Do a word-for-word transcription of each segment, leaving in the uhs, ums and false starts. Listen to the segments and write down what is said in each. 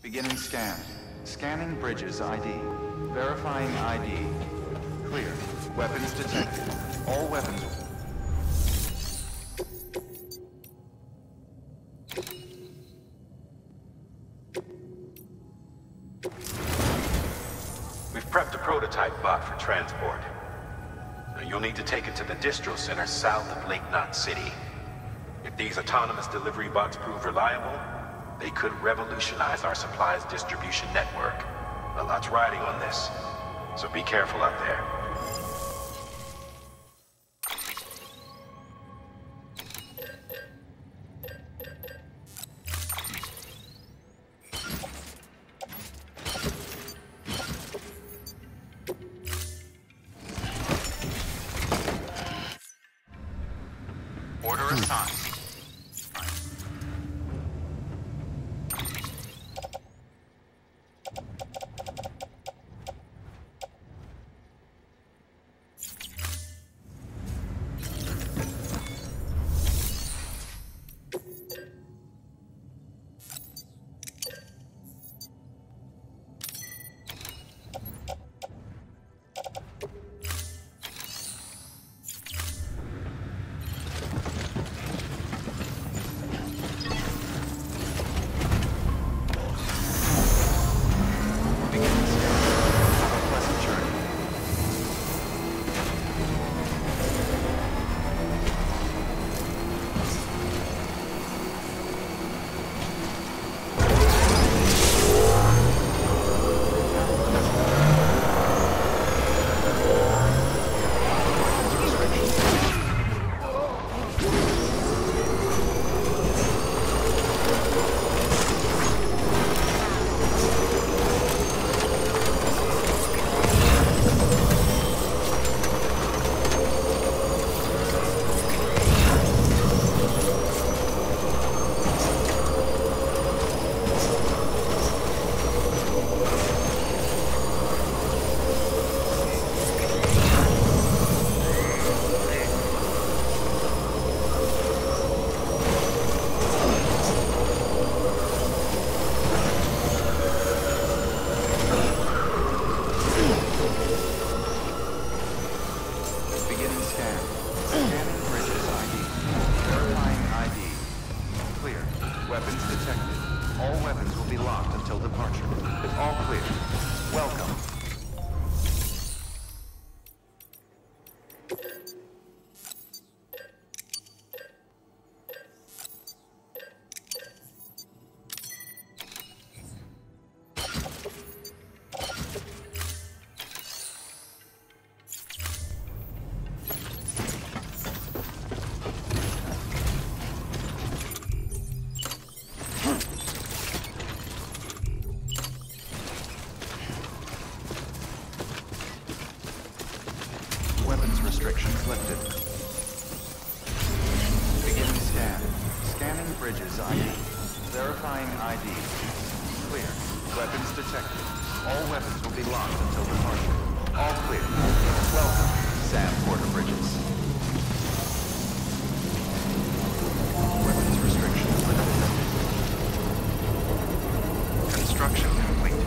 Beginning scan. Scanning bridges I D. Verifying I D. Clear. Weapons detected. All weapons... We've prepped a prototype bot for transport. Now, you'll need to take it to the distro center south of Lake Knot City. If these autonomous delivery bots prove reliable, they could revolutionize our supplies distribution network. A lot's riding on this, so be careful out there. Order assigned. Weapons detected. All weapons will be locked until departure. All clear. Welcome. Weapons restrictions lifted. Beginning scan. Scanning bridges I D. Verifying I D. Clear. Weapons detected. All weapons will be locked until departure. All clear. Welcome, Sam Porter Bridges. Weapons restrictions lifted. Construction complete.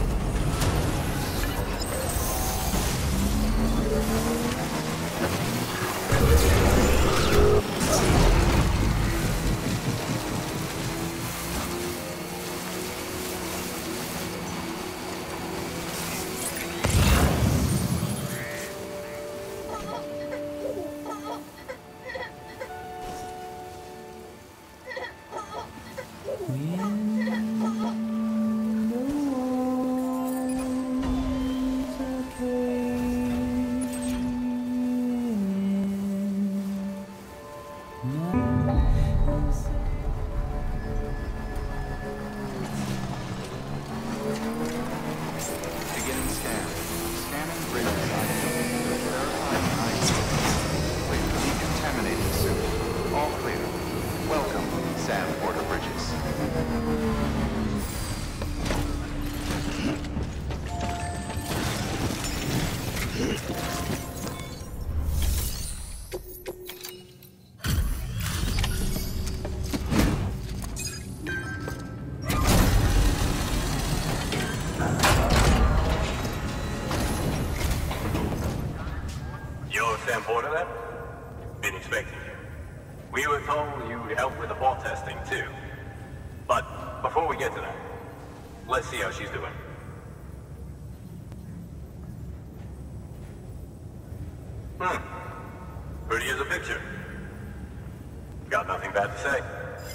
Sam Porter Bridges. testing too. But before we get to that, let's see how she's doing. Hmm. Pretty as a picture. Got nothing bad to say.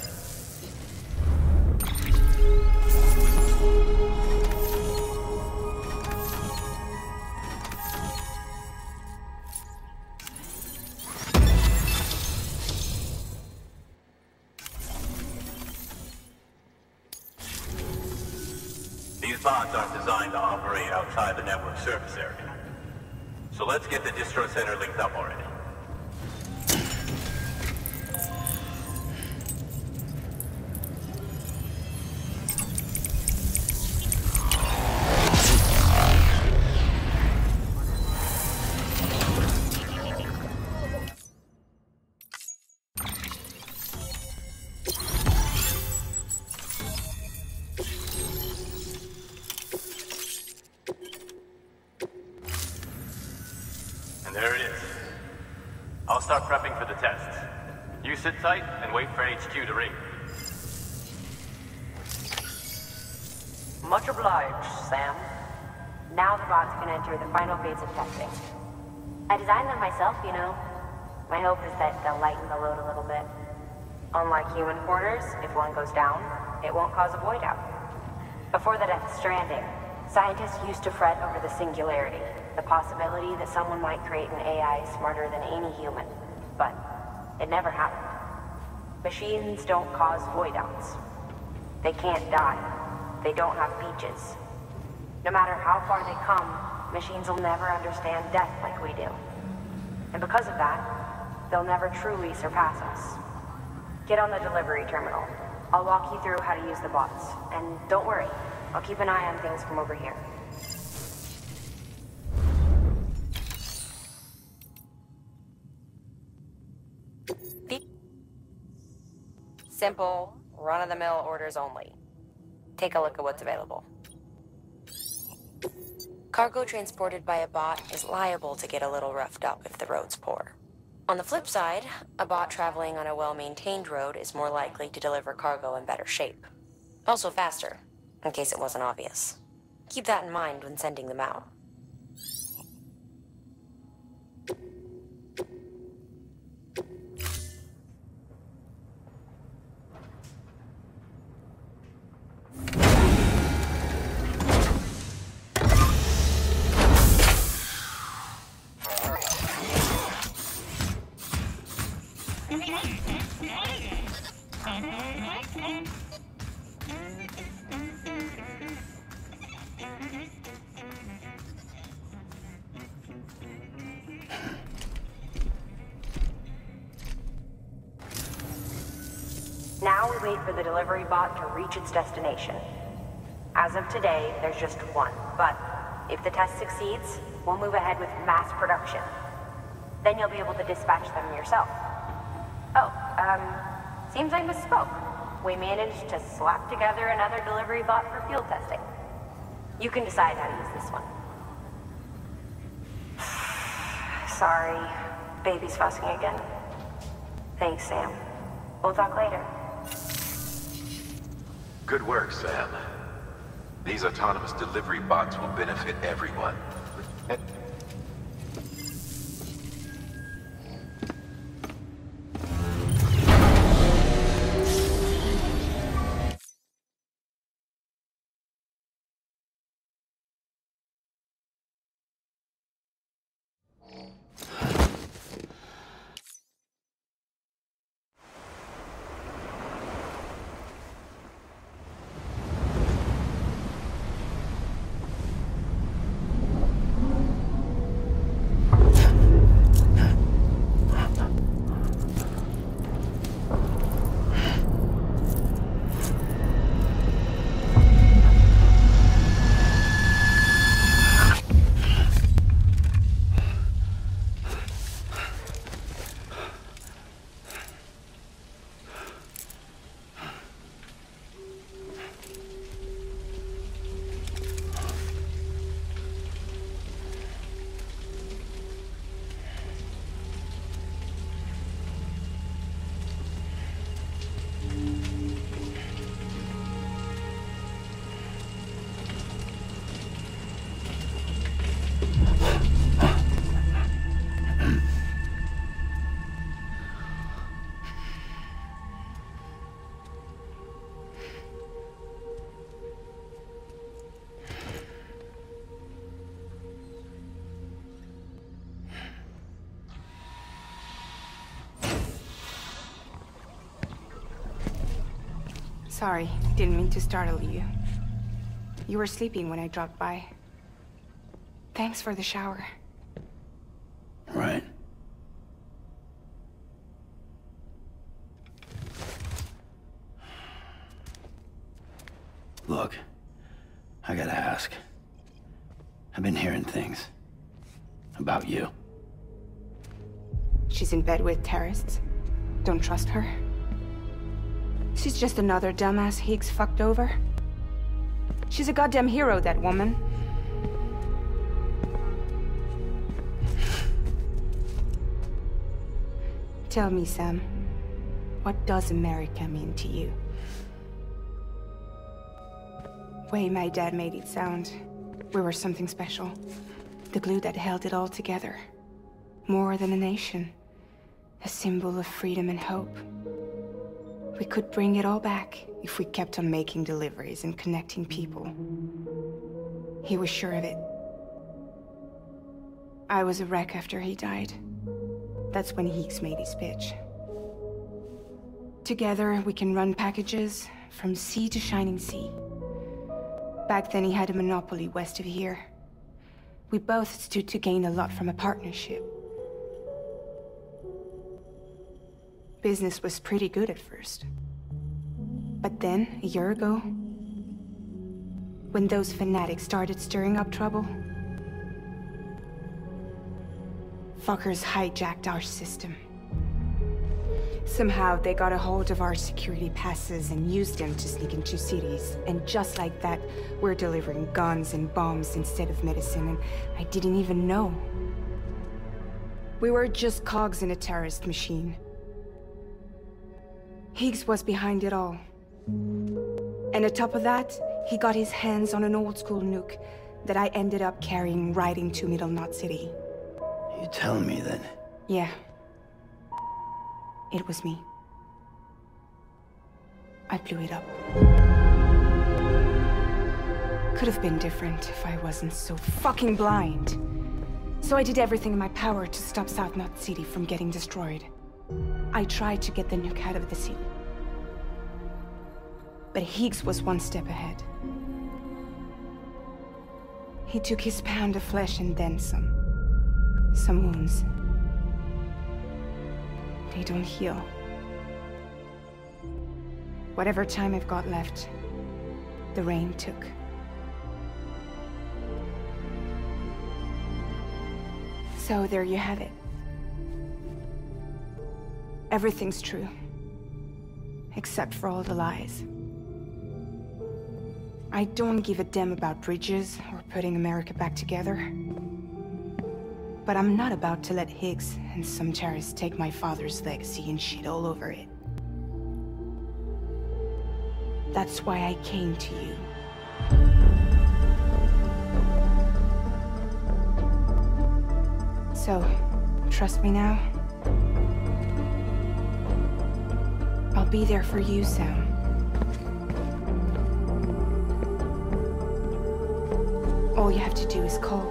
These bots aren't designed to operate outside the network service area. So let's get the distro center linked up already. There it is. I'll start prepping for the test. You sit tight and wait for H Q to ring. Much obliged, Sam. Now the bots can enter the final phase of testing. I designed them myself, you know. My hope is that they'll lighten the load a little bit. Unlike human quarters, if one goes down, it won't cause a void out. Before the Death Stranding, scientists used to fret over the singularity, the possibility that someone might create an A I smarter than any human. But it never happened. Machines don't cause void outs. They can't die. They don't have beaches. No matter how far they come, machines will never understand death like we do. And because of that, they'll never truly surpass us. Get on the delivery terminal. I'll walk you through how to use the bots. And don't worry, I'll keep an eye on things from over here. Simple, run-of-the-mill orders only. Take a look at what's available. Cargo transported by a bot is liable to get a little roughed up if the road's poor. On the flip side, a bot traveling on a well-maintained road is more likely to deliver cargo in better shape. Also faster, in case it wasn't obvious. Keep that in mind when sending them out. Now we wait for the delivery bot to reach its destination. As of today, there's just one, but if the test succeeds, we'll move ahead with mass production. Then you'll be able to dispatch them yourself. Oh, um, seems I misspoke. We managed to slap together another delivery bot for field testing. You can decide how to use this one. Sorry, baby's fussing again. Thanks, Sam. We'll talk later. Good work, Sam. These autonomous delivery bots will benefit everyone. Sorry, didn't mean to startle you. You were sleeping when I dropped by. Thanks for the shower. Right. Look, I gotta ask. I've been hearing things about you. She's in bed with terrorists. Don't trust her. She's just another dumbass Higgs fucked over. She's a goddamn hero, that woman. Tell me, Sam, what does America mean to you? Way my dad made it sound, we were something special. The glue that held it all together. More than a nation. A symbol of freedom and hope. We could bring it all back if we kept on making deliveries and connecting people. He was sure of it. I was a wreck after he died. That's when Higgs made his pitch. Together, we can run packages from sea to shining sea. Back then, he had a monopoly west of here. We both stood to gain a lot from a partnership. Business was pretty good at first. But then, a year ago, when those fanatics started stirring up trouble, fuckers hijacked our system. Somehow, they got a hold of our security passes and used them to sneak into cities. And just like that, we're delivering guns and bombs instead of medicine, and I didn't even know. We were just cogs in a terrorist machine. Higgs was behind it all. And on top of that, he got his hands on an old-school nuke that I ended up carrying right into Middle Knot City. You telling me that? Yeah. It was me. I blew it up. Could have been different if I wasn't so fucking blind. So I did everything in my power to stop South Knot City from getting destroyed. I tried to get the nuke out of the city. But Higgs was one step ahead. He took his pound of flesh and then some. Some wounds. They don't heal. Whatever time I've got left, the rain took. So there you have it. Everything's true. Except for all the lies. I don't give a damn about bridges or putting America back together. But I'm not about to let Higgs and some terrorists take my father's legacy and shit all over it. That's why I came to you. So, trust me now? I'll be there for you, Sam. All you have to do is call.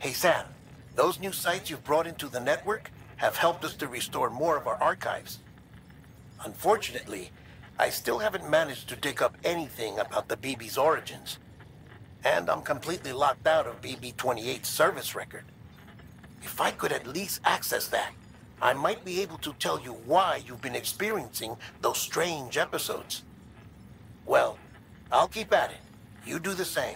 Hey Sam, those new sites you've brought into the network have helped us to restore more of our archives. Unfortunately, I still haven't managed to dig up anything about the B B's origins. And I'm completely locked out of B B twenty-eight's service record. If I could at least access that, I might be able to tell you why you've been experiencing those strange episodes. Well, I'll keep at it. You do the same.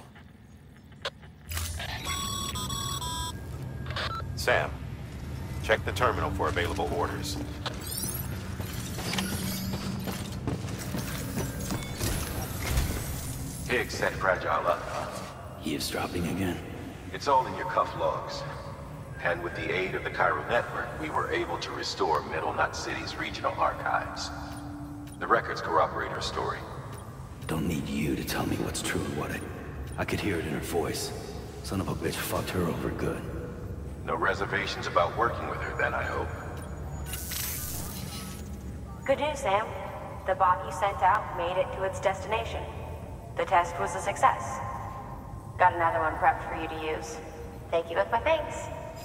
Sam, check the terminal for available orders. Higgs set Fragile up. Eavesdropping again? It's all in your cuff logs. And with the aid of the Chiral Network, we were able to restore Middle Knot City's regional archives. The records corroborate her story. Don't need you to tell me what's true and what I... I could hear it in her voice. Son of a bitch fucked her over good. No reservations about working with her then, I hope. Good news, Sam. The bot you sent out made it to its destination. The test was a success. Got another one prepped for you to use. Thank you with my thanks.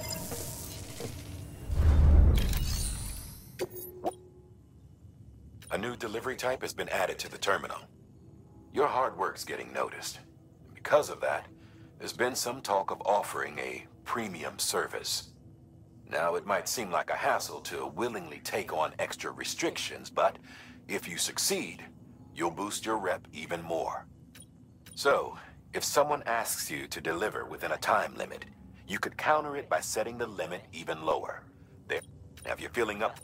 A new delivery type has been added to the terminal. Your hard work's getting noticed. Because of that, there's been some talk of offering a premium service. Now, it might seem like a hassle to willingly take on extra restrictions, but if you succeed, you'll boost your rep even more. So, if someone asks you to deliver within a time limit, you could counter it by setting the limit even lower. There, have you feeling up?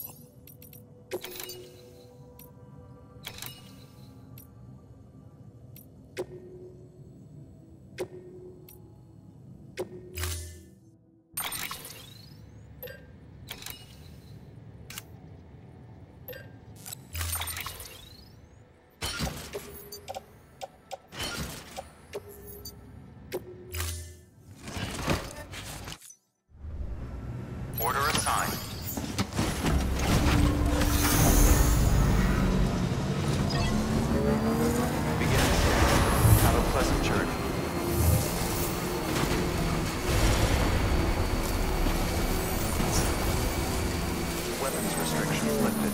Order assigned. Begin. Have a pleasant journey. Weapons restrictions lifted.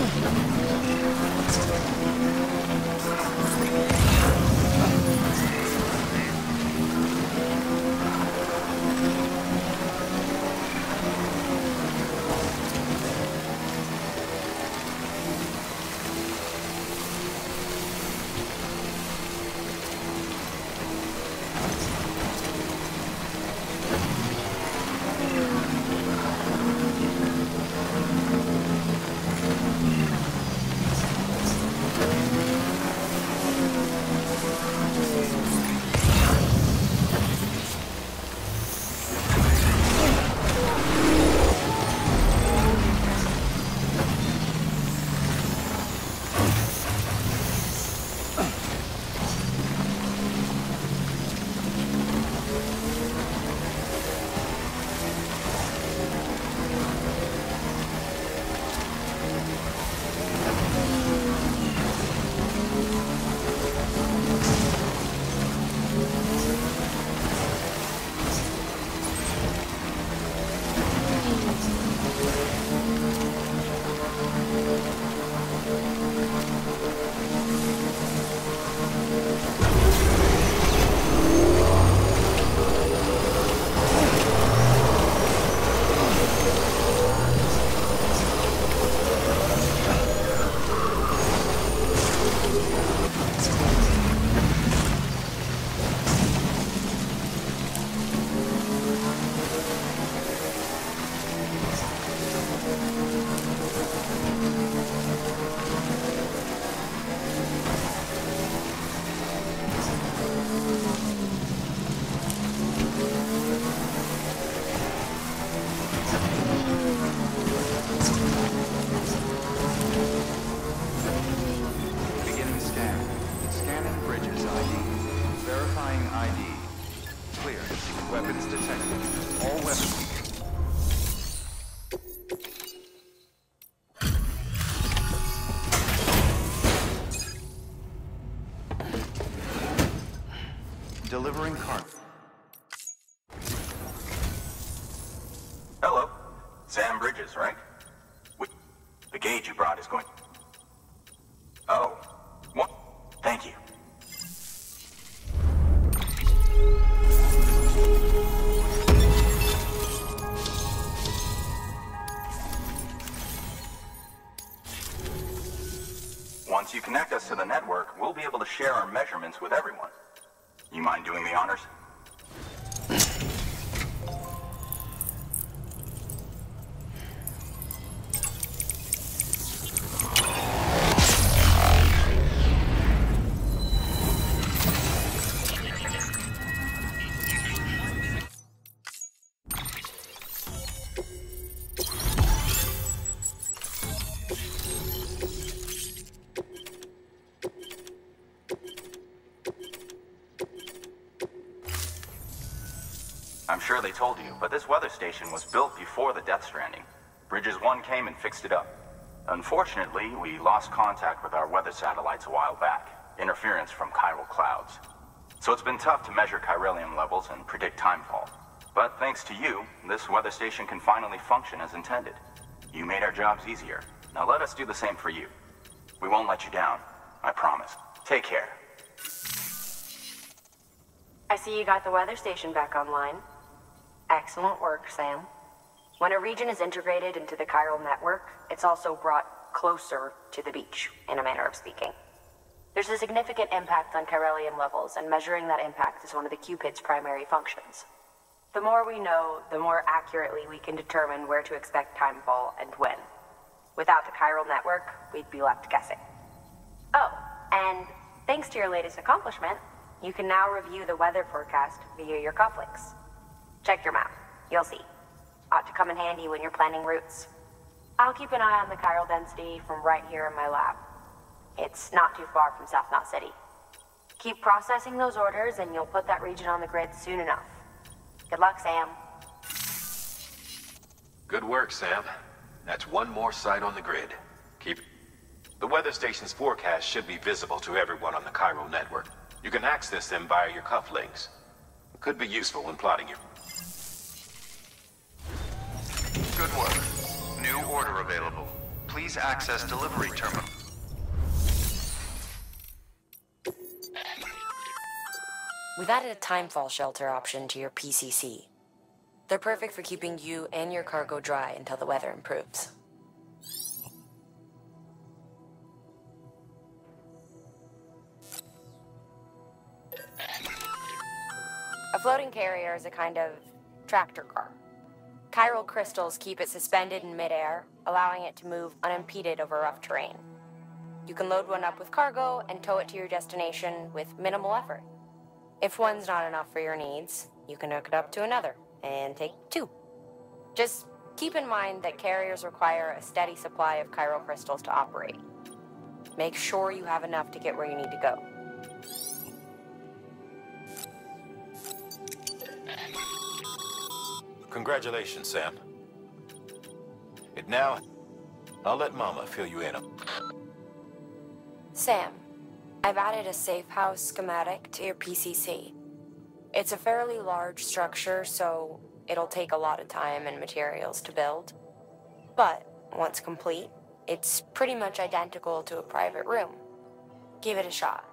Delivering cargo. Hello. Sam Bridges, right? Wait, the gauge you brought is going... Oh. What? Thank you. Once you connect us to the network, we'll be able to share our measurements with everyone. You mind doing the honors? I'm sure they told you, but this weather station was built before the Death Stranding. Bridges One came and fixed it up. Unfortunately, we lost contact with our weather satellites a while back. Interference from chiral clouds. So it's been tough to measure chiralium levels and predict timefall. But thanks to you, this weather station can finally function as intended. You made our jobs easier. Now let us do the same for you. We won't let you down. I promise. Take care. I see you got the weather station back online. Excellent work, Sam. When a region is integrated into the chiral network, it's also brought closer to the beach, in a manner of speaking. There's a significant impact on chiralium levels, and measuring that impact is one of the Cupid's primary functions. The more we know, the more accurately we can determine where to expect timefall and when. Without the chiral network, we'd be left guessing. Oh, and thanks to your latest accomplishment, you can now review the weather forecast via your cufflinks. Check your map. You'll see. Ought to come in handy when you're planning routes. I'll keep an eye on the chiral density from right here in my lab. It's not too far from South Knot City. Keep processing those orders and you'll put that region on the grid soon enough. Good luck, Sam. Good work, Sam. That's one more site on the grid. Keep... The weather station's forecast should be visible to everyone on the chiral network. You can access them via your cufflinks. Could be useful when plotting your... Good work. New order available. Please access delivery terminal. We've added a timefall shelter option to your P C C. They're perfect for keeping you and your cargo dry until the weather improves. A floating carrier is a kind of tractor car. Chiral crystals keep it suspended in midair, allowing it to move unimpeded over rough terrain. You can load one up with cargo and tow it to your destination with minimal effort. If one's not enough for your needs, you can hook it up to another and take two. Just keep in mind that carriers require a steady supply of chiral crystals to operate. Make sure you have enough to get where you need to go. Congratulations, Sam. And now, I'll let Mama fill you in. Sam, I've added a safe house schematic to your P C C. It's a fairly large structure, so it'll take a lot of time and materials to build. But once complete, it's pretty much identical to a private room. Give it a shot.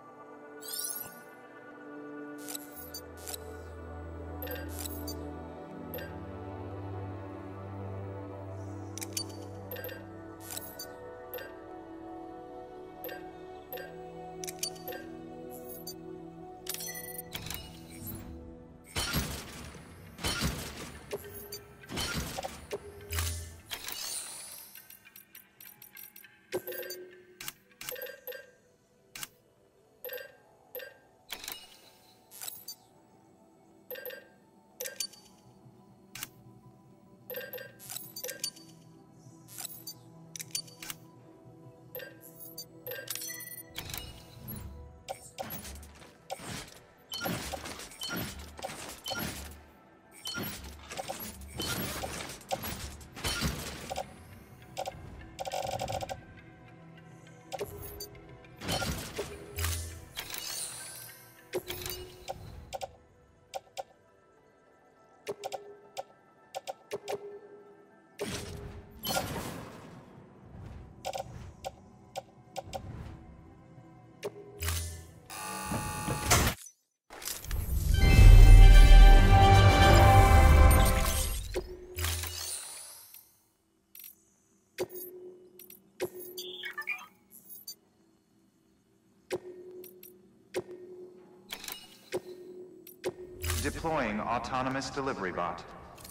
Deploying autonomous delivery bot.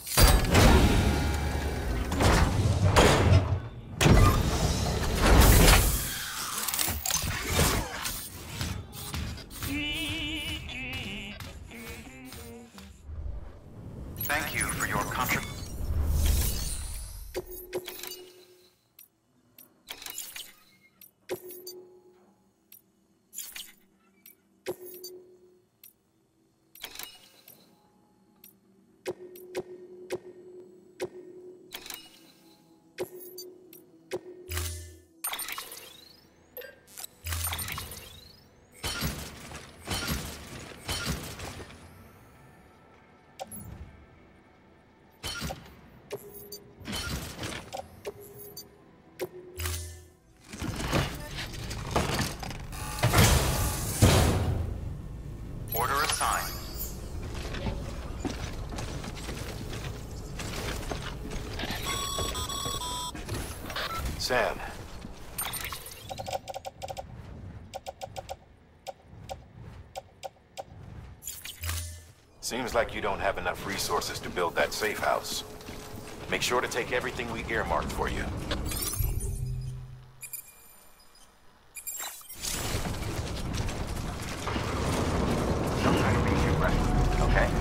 Thank you for your contribution. Order assigned. Sam. Seems like you don't have enough resources to build that safe house. Make sure to take everything we earmarked for you. Don't try to be too aggressive, okay?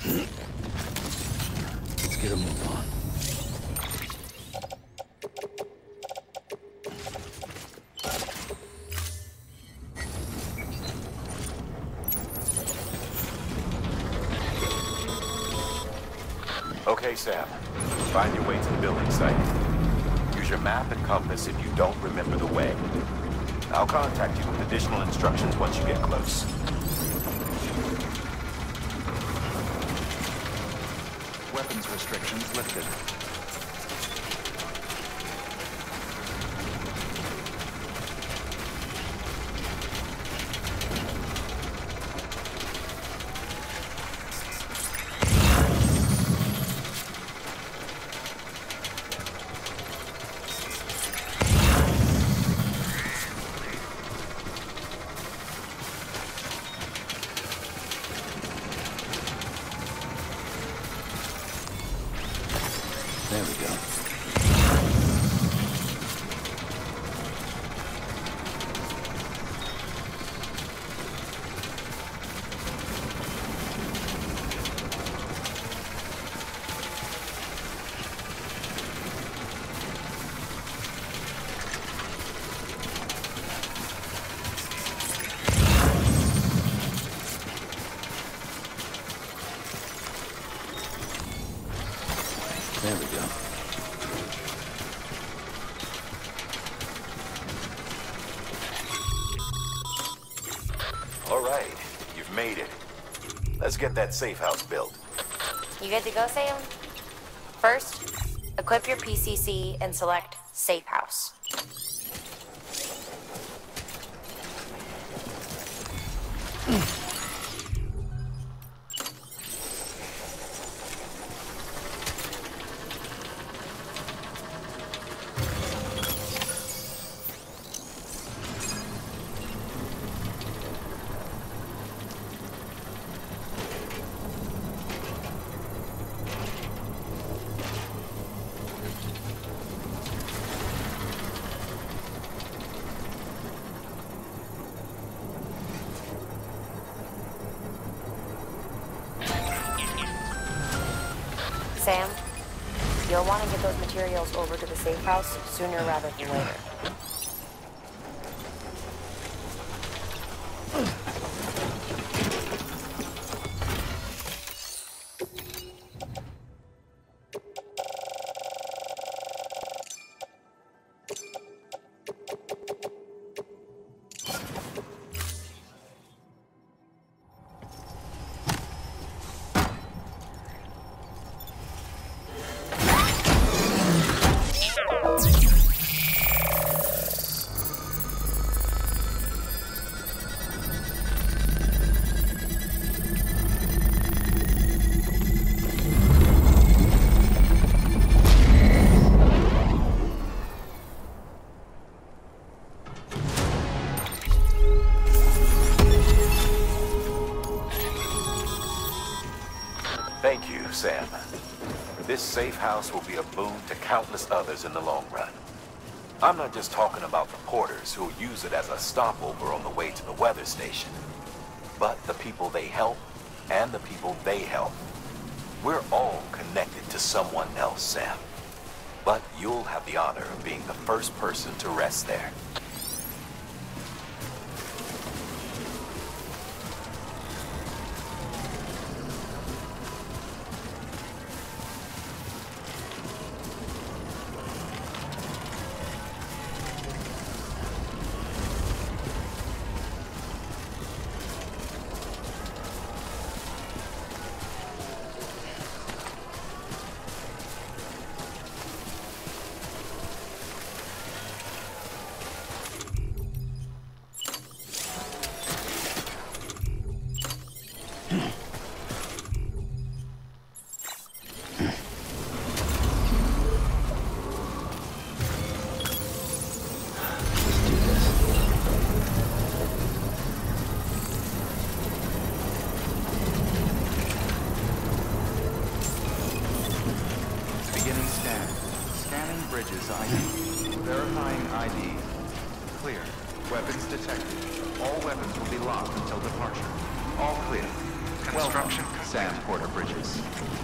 Let's get a move on. Okay, Sam. Find your way to the building site. Use your map and compass if you don't remember the way. I'll contact you with additional instructions once you get close. Weapons restrictions lifted. There we go. There we go. All right, you've made it. Let's get that safe house built. You good to go, Sam? First, equip your P C C and select Safe House. Sam, you'll want to get those materials over to the safe house sooner rather than later. Thank you, Sam. This safe house will be a boon to countless others in the long run. I'm not just talking about the porters who'll use it as a stopover on the way to the weather station, but the people they help and the people they help. We're all connected to someone else, Sam. But you'll have the honor of being the first person to rest there. Bridges I D. Verifying I D. Clear. Weapons detected. All weapons will be locked until departure. All clear. Construction Sam Porter Bridges.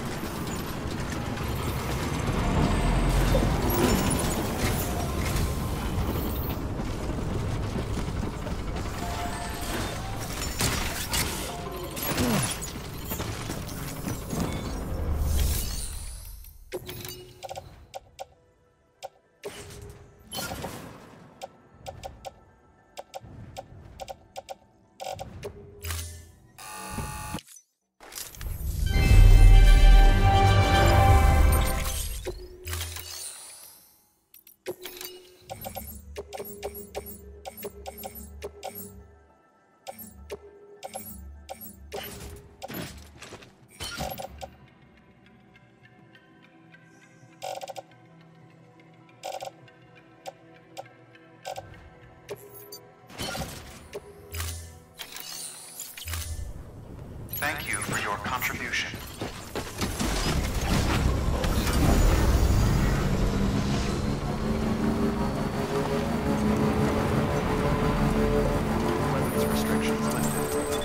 Thank you for your contribution. Weapons restrictions lifted.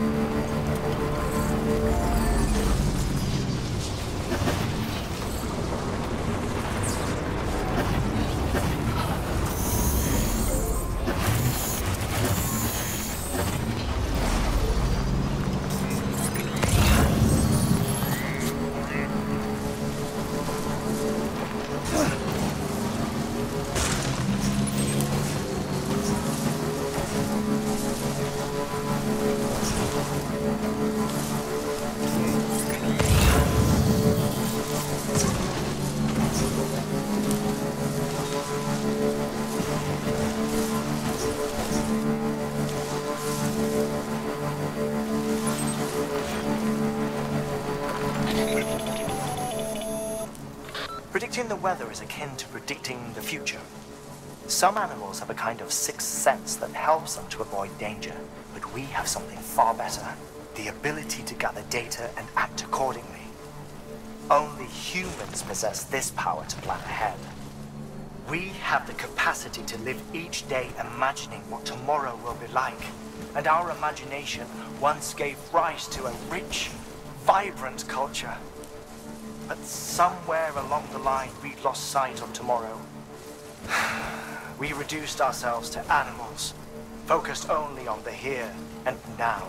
Predicting the weather is akin to predicting the future. Some animals have a kind of sixth sense that helps them to avoid danger, but we have something far better: the ability to gather data and act accordingly. Only humans possess this power to plan ahead. We have the capacity to live each day imagining what tomorrow will be like, and our imagination once gave rise to a rich, vibrant culture. But somewhere along the line, we lost sight of tomorrow. We reduced ourselves to animals, focused only on the here and now.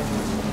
Thank you.